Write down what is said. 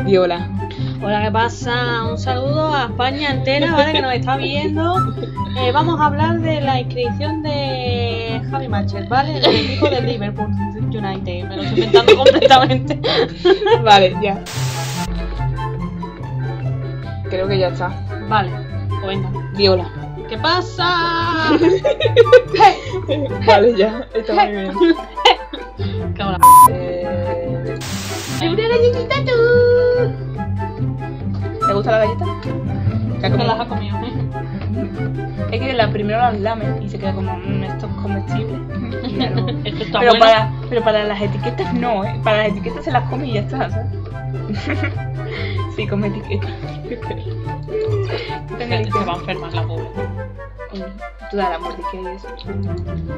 Di hola. Hola, ¿qué pasa? Un saludo a España entera, ¿vale? Que nos está viendo. Vamos a hablar de la inscripción de Javi Machel, ¿vale? Del equipo del Liverpool United. Me lo estoy inventando completamente. Vale, ya. Creo que ya está. Vale, pues venga. Di hola. ¿Qué pasa? Vale, ya. Está muy bien. Cabrón. ¿Una galletita tú? ¿Te gusta la galleta? ¿Qué las ha comido? Es que la primero las lame y se queda como esto es comestible. Claro. Esto está Pero bueno. para las etiquetas no, ¿eh? Para las etiquetas se las come y ya está, ¿sabes? Sí, come etiquetas. Se va a enfermar la pobre. Tú da la mordisquera y eso.